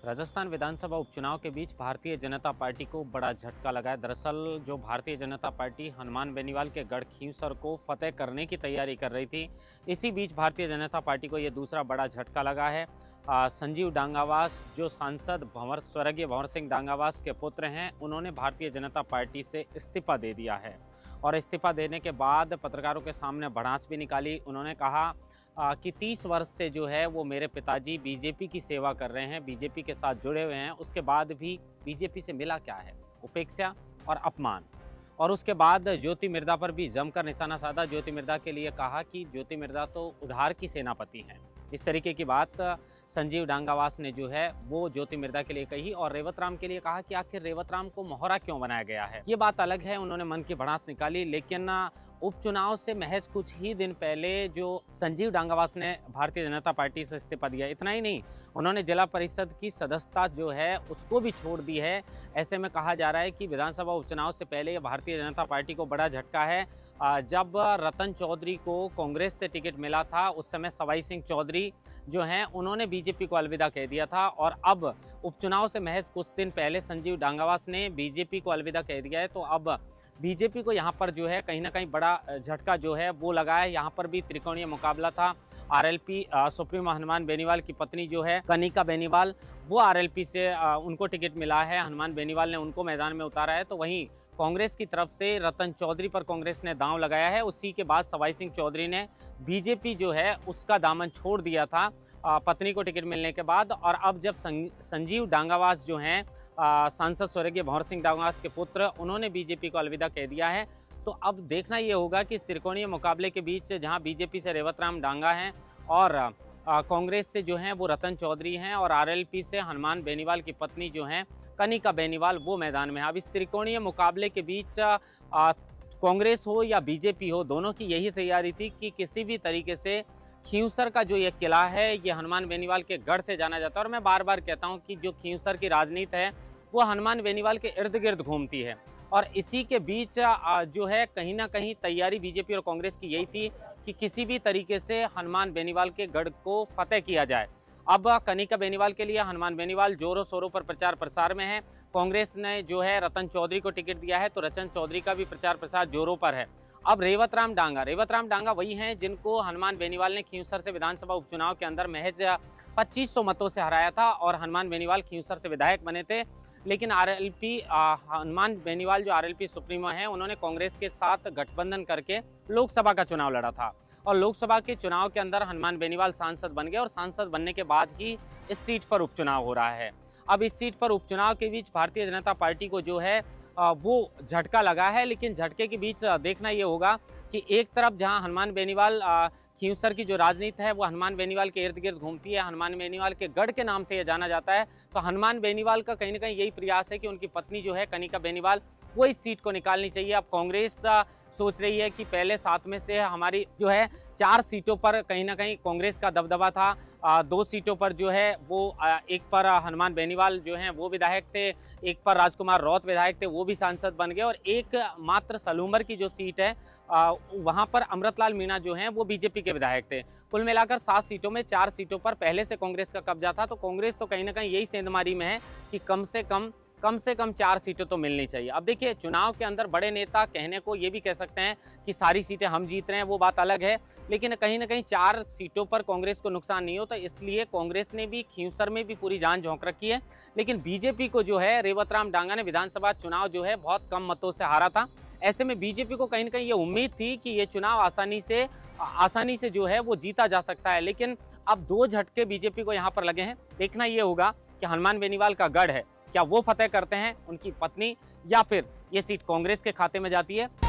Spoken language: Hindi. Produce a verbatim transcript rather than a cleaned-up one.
राजस्थान विधानसभा उपचुनाव के बीच भारतीय जनता पार्टी को बड़ा झटका लगा है। दरअसल जो भारतीय जनता पार्टी हनुमान बेनीवाल के गढ़ खींवसर को फतेह करने की तैयारी कर रही थी, इसी बीच भारतीय जनता पार्टी को ये दूसरा बड़ा झटका लगा है। आ, संजीव डांगावास जो सांसद भंवर स्वर्गीय भंवर सिंह डांगावास के पुत्र हैं, उन्होंने भारतीय जनता पार्टी से इस्तीफा दे दिया है और इस्तीफा देने के बाद पत्रकारों के सामने भड़ास भी निकाली। उन्होंने कहा आ, कि तीस वर्ष से जो है वो मेरे पिताजी बीजेपी की सेवा कर रहे हैं, बीजेपी के साथ जुड़े हुए हैं, उसके बाद भी बीजेपी से मिला क्या है? उपेक्षा और अपमान। और उसके बाद ज्योति मिर्धा पर भी जमकर निशाना साधा। ज्योति मिर्धा के लिए कहा कि ज्योति मिर्धा तो उधार की सेनापति हैं। इस तरीके की बात संजीव डांगावास ने जो है वो ज्योति मिर्धा के लिए कही और रेवत राम के लिए कहा कि आखिर रेवत राम को मोहरा क्यों बनाया गया है। ये बात अलग है, उन्होंने मन की भड़ास निकाली। लेकिन उपचुनाव से महज कुछ ही दिन पहले जो संजीव डांगावास ने भारतीय जनता पार्टी से इस्तीफा दिया, इतना ही नहीं, उन्होंने जिला परिषद की सदस्यता जो है उसको भी छोड़ दी है। ऐसे में कहा जा रहा है कि विधानसभा उपचुनाव से पहले भारतीय जनता पार्टी को बड़ा झटका है। जब रतन चौधरी को कांग्रेस से टिकट मिला था, उस समय सवाई सिंह चौधरी जो हैं उन्होंने बीजेपी को अलविदा कह दिया था और अब उपचुनाव से महज कुछ दिन पहले संजीव डांगावास ने बीजेपी को अलविदा कह दिया है। तो अब बीजेपी को यहाँ पर जो है कहीं ना कहीं बड़ा झटका जो है वो लगा है। यहाँ पर भी त्रिकोणीय मुकाबला था। आरएलपी सुप्रीमो हनुमान बेनीवाल की पत्नी जो है कनिका बेनीवाल, वो आरएलपी से आ, उनको टिकट मिला है, हनुमान बेनीवाल ने उनको मैदान में उतारा है। तो वहीं कांग्रेस की तरफ से रतन चौधरी पर कांग्रेस ने दांव लगाया है। उसी के बाद सवाई सिंह चौधरी ने बीजेपी जो है उसका दामन छोड़ दिया था आ, पत्नी को टिकट मिलने के बाद। और अब जब संजीव डांगावास जो हैं सांसद स्वर्गीय भंवर सिंह डांगावास के पुत्र, उन्होंने बीजेपी को अलविदा कह दिया है। तो अब देखना ये होगा कि इस त्रिकोणीय मुकाबले के बीच जहां बीजेपी से रेवत राम डांगा हैं और कांग्रेस से जो हैं वो रतन चौधरी हैं और आरएलपी से हनुमान बेनीवाल की पत्नी जो हैं कनिका बेनीवाल, वो मैदान में है। अब इस त्रिकोणीय मुकाबले के बीच कांग्रेस हो या बीजेपी हो, दोनों की यही तैयारी थी कि किसी भी तरीके से खींवसर का जो ये किला है ये हनुमान बेनीवाल के गढ़ से जाना जाता है। और मैं बार बार कहता हूँ कि जो खींवसर की राजनीति है वो हनुमान बेनीवाल के इर्द गिर्द घूमती है और इसी के बीच जो है कहीं ना कहीं तैयारी बीजेपी और कांग्रेस की यही थी कि किसी भी तरीके से हनुमान बेनीवाल के गढ़ को फतेह किया जाए। अब कनिका बेनीवाल के लिए हनुमान बेनीवाल जोरों शोरों पर प्रचार प्रसार में है। कांग्रेस ने जो है रतन चौधरी को टिकट दिया है, तो रतन चौधरी का भी प्रचार प्रसार जोरों पर है। अब रेवत राम डांगा रेवत राम डांगा वही हैं जिनको हनुमान बेनीवाल ने खींवसर से विधानसभा उपचुनाव के अंदर महज पच्चीस सौ मतों से हराया था और हनुमान बेनीवाल खींवसर से विधायक बने थे। लेकिन आरएलपी हनुमान बेनीवाल जो आरएलपी सुप्रीमो हैं, उन्होंने कांग्रेस के साथ गठबंधन करके लोकसभा का चुनाव लड़ा था और लोकसभा के चुनाव के अंदर हनुमान बेनीवाल सांसद बन गए और सांसद बनने के बाद ही इस सीट पर उपचुनाव हो रहा है। अब इस सीट पर उपचुनाव के बीच भारतीय जनता पार्टी को जो है वो झटका लगा है। लेकिन झटके के बीच देखना ये होगा कि एक तरफ जहां हनुमान बेनीवाल खींवसर की जो राजनीति है वो हनुमान बेनीवाल के इर्द गिर्द घूमती है, हनुमान बेनीवाल के गढ़ के नाम से यह जाना जाता है, तो हनुमान बेनीवाल का कहीं ना कहीं यही प्रयास है कि उनकी पत्नी जो है कनिका बेनीवाल वो इस सीट को निकालनी चाहिए। अब कांग्रेस सोच रही है कि पहले सात में से हमारी जो है चार सीटों पर कहीं ना कहीं कांग्रेस का दबदबा था। आ, दो सीटों पर जो है वो आ, एक पर हनुमान बेनीवाल जो हैं वो विधायक थे, एक पर राजकुमार रौत विधायक थे, वो भी सांसद बन गए और एक मात्र सलूमर की जो सीट है आ, वहाँ पर अमृतलाल मीणा जो हैं वो बीजेपी के विधायक थे। कुल मिलाकर सात सीटों में चार सीटों पर पहले से कांग्रेस का कब्जा था। तो कांग्रेस तो कहीं ना कहीं यही सेंधमारी में है कि कम से कम कम से कम चार सीटें तो मिलनी चाहिए। अब देखिए, चुनाव के अंदर बड़े नेता कहने को ये भी कह सकते हैं कि सारी सीटें हम जीत रहे हैं, वो बात अलग है, लेकिन कहीं ना कहीं चार सीटों पर कांग्रेस को नुकसान नहीं होता, इसलिए कांग्रेस ने भी खींवसर में भी पूरी जान झोंक रखी है। लेकिन बीजेपी को जो है रेवत राम डांगा ने विधानसभा चुनाव जो है बहुत कम मतों से हारा था। ऐसे में बीजेपी को कहीं ना कहीं ये उम्मीद थी कि ये चुनाव आसानी से आसानी से जो है वो जीता जा सकता है। लेकिन अब दो झटके बीजेपी को यहाँ पर लगे हैं। देखना ये होगा कि हनुमान बेनीवाल का गढ़ है, क्या वो फतेह करते हैं उनकी पत्नी, या फिर ये सीट कांग्रेस के खाते में जाती है।